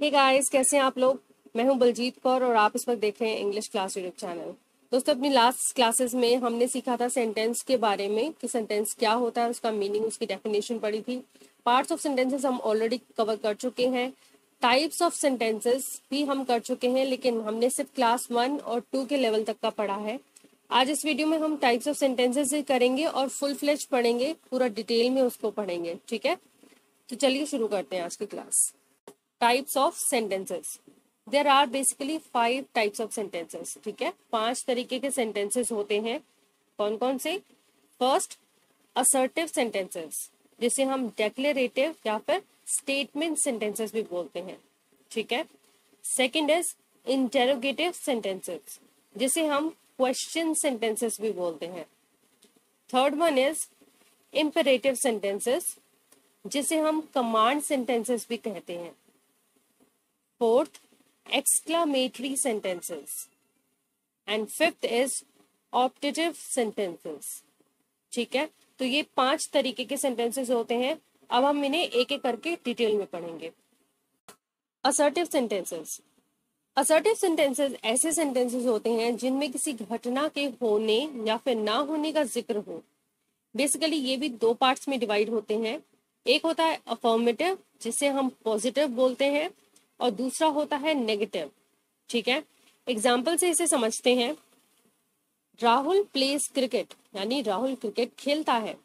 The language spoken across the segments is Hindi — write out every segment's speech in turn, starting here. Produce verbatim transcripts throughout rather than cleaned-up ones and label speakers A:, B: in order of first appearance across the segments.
A: हे गाइस, कैसे हैं आप लोग। मैं हूं बलजीत कौर और आप इस वक्त देख रहे हैं इंग्लिश क्लास यूट्यूब चैनल। दोस्तों, अपनी लास्ट क्लासेस में हमने सीखा था सेंटेंस के बारे में कि सेंटेंस क्या होता है, उसका मीनिंग, उसकी डेफिनेशन पढ़ी थी। पार्ट्स ऑफ सेंटेंसेस हम ऑलरेडी कवर कर चुके हैं। टाइप्स ऑफ सेंटेंसेस भी हम कर चुके हैं, लेकिन हमने सिर्फ क्लास वन और टू के लेवल तक का पढ़ा है। आज इस वीडियो में हम टाइप्स ऑफ सेंटेंसेस ही करेंगे और फुल फ्लेज पढ़ेंगे, पूरा डिटेल में उसको पढ़ेंगे। ठीक है, तो चलिए शुरू करते हैं आज की class. Types of sentences, there are basically five types of sentences. ठीक है, पांच तरीके के सेंटेंसेस होते हैं। कौन कौन से? फर्स्ट, असर्टिव सेंटेंसेस, जिसे हम डेक्लेरेटिव या फिर स्टेटमेंट सेंटेंसेस भी बोलते हैं। ठीक है। सेकंड इज इंटेरोगेटिव सेंटेंसेस, जिसे हम क्वेश्चन सेंटेंसेस भी बोलते हैं। Third one is imperative sentences, जिसे हम कमांड सेंटेंसेस भी कहते हैं। Fourth, exclamatory sentences, and fifth is optative sentences. ठीक है, तो ये पांच तरीके के सेंटेंसेस होते हैं। अब हम इन्हें एक एक करके डिटेल में पढ़ेंगे। असर्टिव सेंटेंसेस, असर्टिव सेंटेंसेस ऐसे सेंटेंसेस होते हैं जिनमें किसी घटना के होने या फिर ना होने का जिक्र हो। बेसिकली ये भी दो पार्ट्स में डिवाइड होते हैं। एक होता है अफर्मेटिव, जिसे हम पॉजिटिव बोलते हैं, और दूसरा होता है नेगेटिव। ठीक है, एग्जाम्पल से इसे समझते हैं। राहुल प्लेज क्रिकेट, यानी राहुल क्रिकेट खेलता है।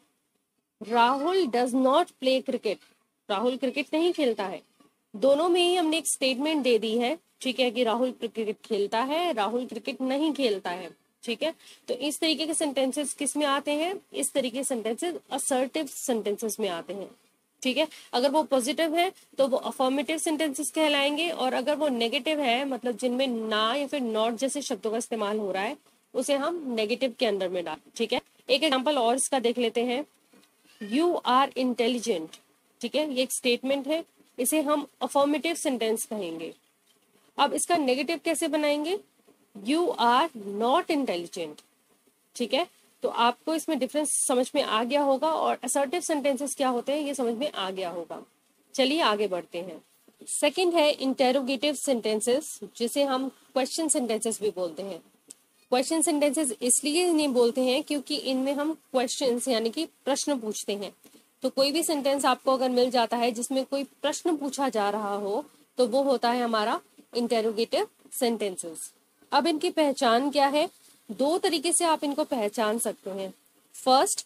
A: Rahul does not play cricket, Rahul cricket नहीं खेलता है। दोनों में ही हमने एक स्टेटमेंट दे दी है। ठीक है, कि राहुल क्रिकेट खेलता है, राहुल क्रिकेट नहीं खेलता है। ठीक है, तो इस तरीके के सेंटेंसेस किस में आते हैं? इस तरीके के सेंटेंसेस असर्टिव सेंटेंसेस में आते हैं। ठीक है, अगर वो पॉजिटिव है तो वो अफर्मेटिव सेंटेंसेस कहलाएंगे, और अगर वो नेगेटिव है, मतलब जिनमें ना या फिर नॉट जैसे शब्दों का इस्तेमाल हो रहा है, उसे हम नेगेटिव के अंदर में डाल। ठीक है, एक एग्जांपल और इसका देख लेते हैं। यू आर इंटेलिजेंट, ठीक है, ये एक स्टेटमेंट है, इसे हम अफर्मेटिव सेंटेंस कहेंगे। अब इसका नेगेटिव कैसे बनाएंगे? You are not intelligent. ठीक है, तो आपको इसमें डिफरेंस समझ में आ गया होगा, और असर्टिव सेंटेंसेस क्या होते हैं ये समझ में आ गया होगा। चलिए आगे बढ़ते हैं। सेकंड है इंटेरोगेटिव सेंटेंसेस, जिसे हम क्वेश्चन सेंटेंसेस भी बोलते हैं। क्वेश्चन सेंटेंसेस इसलिए इन्हें बोलते हैं क्योंकि इनमें हम क्वेश्चंस यानी कि प्रश्न पूछते हैं। तो कोई भी सेंटेंस आपको अगर मिल जाता है जिसमें कोई प्रश्न पूछा जा रहा हो, तो वो होता है हमारा इंटेरोगेटिव सेंटेंसेस। अब इनकी पहचान क्या है? दो तरीके से आप इनको पहचान सकते हैं। First,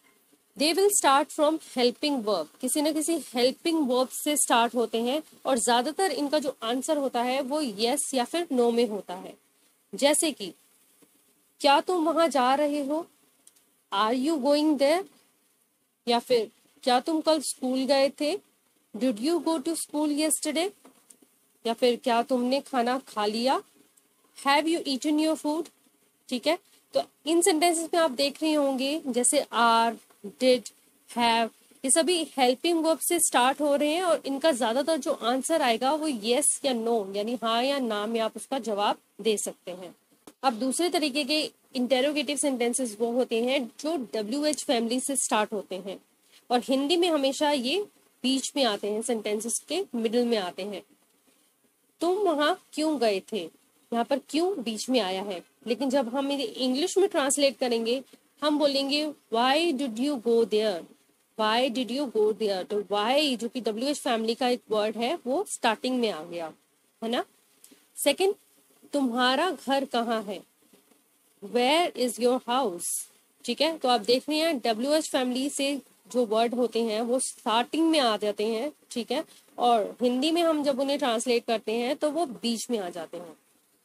A: they will start from helping verb, किसी न किसी हेल्पिंग वर्ब से स्टार्ट होते हैं, और ज्यादातर इनका जो आंसर होता है वो यस या फिर नो में होता है। जैसे कि क्या तुम वहां जा रहे हो, आर यू गोइंग देयर, या फिर क्या तुम कल स्कूल गए थे, did you go to school yesterday, या फिर क्या तुमने खाना खा लिया, have you eaten your food. ठीक है, तो इन सेंटेंसेस में आप देख रहे होंगे जैसे आर, डिड, हैव, ये सभी हेल्पिंग वर्ब से स्टार्ट हो रहे हैं, और इनका ज्यादातर जो आंसर आएगा वो यस या नो, यानी हाँ या ना में आप उसका जवाब दे सकते हैं। अब दूसरे तरीके के इंटेरोगेटिव सेंटेंसेस वो होते हैं जो डब्ल्यू एच फैमिली से स्टार्ट होते हैं, और हिंदी में हमेशा ये बीच में आते हैं, सेंटेंसेस के मिडिल में आते हैं। तुम वहां क्यों गए थे, यहाँ पर क्यों बीच में आया है, लेकिन जब हम इसे इंग्लिश में ट्रांसलेट करेंगे हम बोलेंगे why did you go there, why did you go there. तो व्हाई जो कि डब्ल्यू एच फैमिली का एक वर्ड है वो स्टार्टिंग में आ गया है ना। सेकंड, तुम्हारा घर कहाँ है, वेयर इज योर हाउस। ठीक है, तो आप देख रहे हैं डब्ल्यू एच फैमिली से जो वर्ड होते हैं वो स्टार्टिंग में आ जाते हैं। ठीक है, और हिंदी में हम जब उन्हें ट्रांसलेट करते हैं तो वो बीच में आ जाते हैं।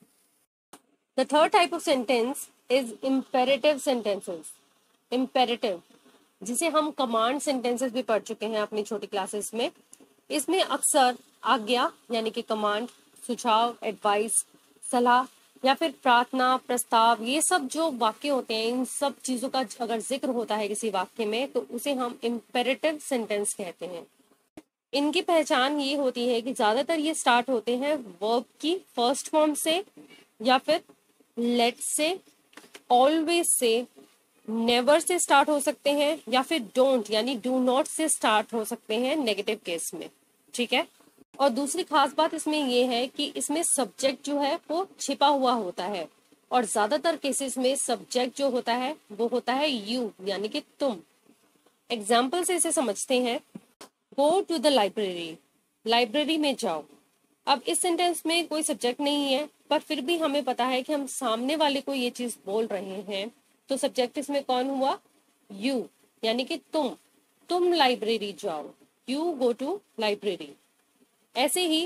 A: The third type of sentence is imperative sentences. Imperative, जिसे हम कमांड सेंटेंसेस भी पढ़ चुके हैं अपनी छोटी क्लासेस में। इसमें अक्सर आज्ञा यानी कि कमांड, सुझाव, एडवाइस, सलाह या फिर प्रार्थना, प्रस्ताव, ये सब जो वाक्य होते हैं, इन सब चीजों का अगर जिक्र होता है किसी वाक्य में तो उसे हम इम्पेरेटिव सेंटेंस कहते हैं। इनकी पहचान ये होती है कि ज्यादातर ये स्टार्ट होते हैं वर्ब की फर्स्ट फॉर्म से, या फिर लेट से, always say, never say start हो सकते हैं, या फिर डोंट यानी डू नॉट से स्टार्ट हो सकते हैं नेगेटिव केस में। ठीक है, और दूसरी खास बात इसमें ये है कि इसमें सब्जेक्ट जो है वो छिपा हुआ होता है, और ज्यादातर केसेस में सब्जेक्ट जो होता है वो होता है यू, यानी कि तुम। एग्जाम्पल से इसे समझते हैं। Go to the library, library में जाओ। अब इस सेंटेंस में कोई सब्जेक्ट नहीं है, पर फिर भी हमें पता है कि हम सामने वाले को ये चीज बोल रहे हैं, तो सब्जेक्ट इसमें कौन हुआ? यू, यानी कि तुम। तुम लाइब्रेरी जाओ, यू गो टू लाइब्रेरी। ऐसे ही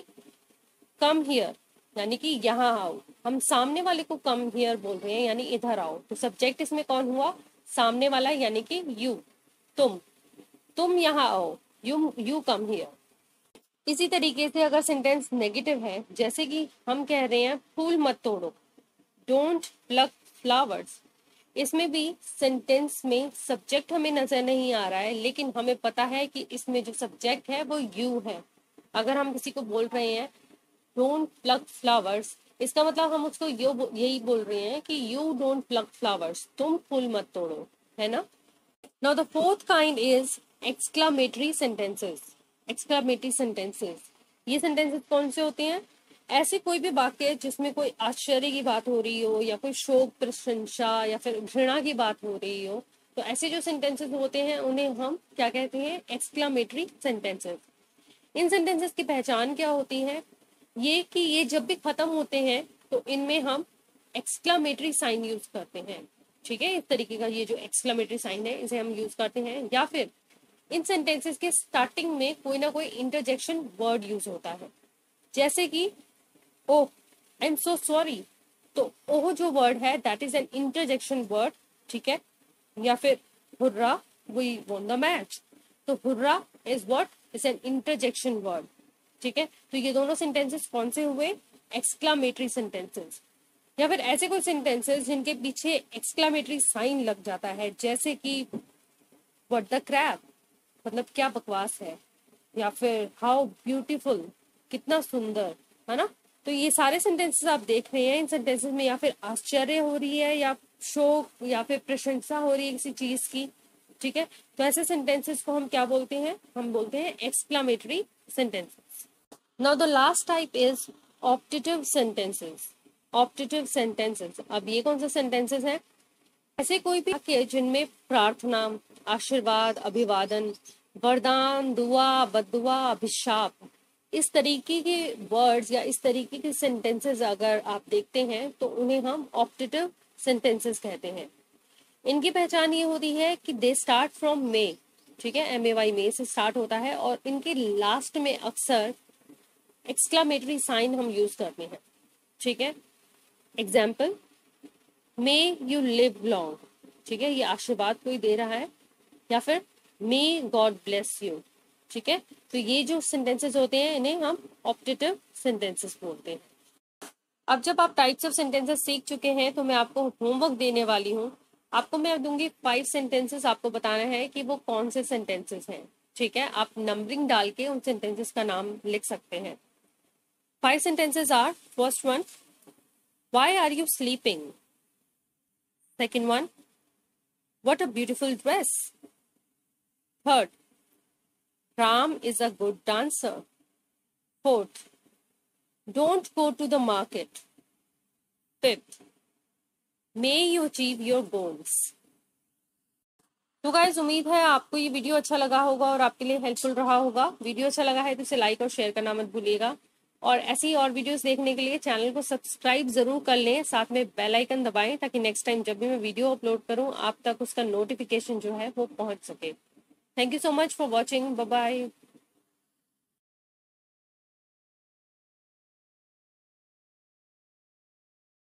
A: कम हियर, यानी कि यहाँ आओ। हम सामने वाले को कम हियर बोल रहे हैं, यानी इधर आओ, तो सब्जेक्ट इसमें कौन हुआ? सामने वाला, यानी कि यू, तुम। तुम यहाँ आओ, यू यू कम हियर। इसी तरीके से अगर सेंटेंस नेगेटिव है, जैसे कि हम कह रहे हैं फूल मत तोड़ो, डोंट प्लक फ्लावर्स, इसमें भी सेंटेंस में सब्जेक्ट हमें नजर नहीं आ रहा है, लेकिन हमें पता है कि इसमें जो सब्जेक्ट है वो यू है। अगर हम किसी को बोल रहे हैं डोंट प्लक फ्लावर्स, इसका मतलब हम उसको यो यही बोल रहे हैं कि यू डोंट प्लक फ्लावर्स, तुम फूल मत तोड़ो, है ना। Now the fourth kind is exclamatory sentences. Exclamatory sentences, ये सेंटेंसेस कौन से होते हैं? ऐसे कोई भी वाक्य जिसमें कोई आश्चर्य की बात हो रही हो, या कोई शोक, प्रशंसा या फिर घृणा की बात हो रही हो, तो ऐसे जो सेंटेंसेस होते हैं उन्हें हम क्या कहते हैं? Exclamatory sentences. इन सेंटेंसेस की पहचान क्या होती है? ये कि ये जब भी खत्म होते हैं तो इनमें हम एक्सक्लामेटरी साइन यूज करते हैं, ठीक है। इस तरीके का ये जो एक्सक्लामेटरी साइन है इसे हम यूज करते हैं, या फिर इन सेंटेंसेस के स्टार्टिंग में कोई ना कोई इंटरजेक्शन वर्ड यूज होता है, जैसे कि ओह आई एम सो सॉरी, तो ओह जो वर्ड है that is an interjection word, ठीक है। या फिर hurrah we won the match, तो hurrah is what? Is an interjection word, ठीक है। तो ये दोनों सेंटेंसेस कौन से हुए? Exclamatory sentences. या फिर ऐसे कोई सेंटेंसेस जिनके पीछे एक्सक्लामेटरी साइन लग जाता है, जैसे कि व्हाट द क्रैप, मतलब क्या बकवास है, या फिर हाउ ब्यूटीफुल, कितना सुंदर, है ना। तो ये सारे सेंटेंसेस आप देख रहे हैं, इन सेंटेंसेस में या फिर आश्चर्य हो रही है, या शोक, या फिर प्रशंसा हो रही है किसी चीज की, ठीक है। तो ऐसे सेंटेंसेस को हम क्या बोलते हैं? हम बोलते हैं exclamatory sentences. Now the last type is optative sentences. Optative sentences, अब ये कौन से सेंटेंसेस हैं? ऐसे कोई भी वाक्य जिनमें प्रार्थना, आशीर्वाद, अभिवादन, वरदान, दुआ, बद्दुआ, अभिशाप, इस तरीके के वर्ड्स या इस तरीके के सेंटेंसेस अगर आप देखते हैं तो उन्हें हम ऑप्टेटिव सेंटेंसेस कहते हैं। इनकी पहचान ये होती है कि दे स्टार्ट फ्रॉम मे, ठीक है, एम ए वाई में से स्टार्ट होता है, और इनके लास्ट में अक्सर एक्सक्लामेटरी साइन हम यूज करते हैं, ठीक है। Example, may you live long, ठीक है, ये आशीर्वाद कोई दे रहा है, या फिर मे गॉड ब्लेस यू, ठीक है। तो ये जो सेंटेंसेस होते हैं इन्हें हम ऑप्टेटिव सेंटेंसेस बोलते हैं। अब जब आप टाइप्स ऑफ सेंटेंसेस सीख चुके हैं तो मैं आपको होमवर्क देने वाली हूँ। आपको मैं दूंगी फाइव सेंटेंसेस, आपको बताना है कि वो कौन से सेंटेंसेस हैं, ठीक है। आप नंबरिंग डाल के उन सेंटेंसेस का नाम लिख सकते हैं। Five sentences are, first one, why are you sleeping? Second one, what a beautiful dress? Third, Ram is a good dancer. Fourth, don't go to the market. Fifth, may you achieve your goals. तो गाइस, उम्मीद है आपको ये वीडियो अच्छा लगा होगा और आपके लिए हेल्पफुल रहा होगा। वीडियो अच्छा लगा है तो इसे लाइक और शेयर करना मत भूलिएगा, और ऐसी ही और वीडियोस देखने के लिए चैनल को सब्सक्राइब जरूर कर लें, साथ में बेल आइकन दबाएं ताकि नेक्स्ट टाइम जब भी मैं वीडियो अपलोड करूं आप तक उसका नोटिफिकेशन जो है वो पहुंच सके। Thank you so much for watching, bye bye.